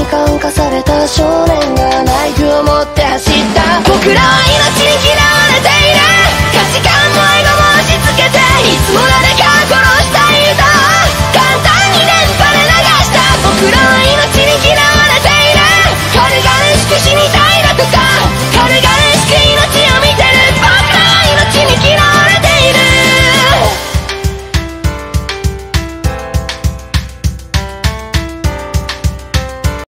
感化された少年がナイフを持って走った。僕らは命に嫌われている。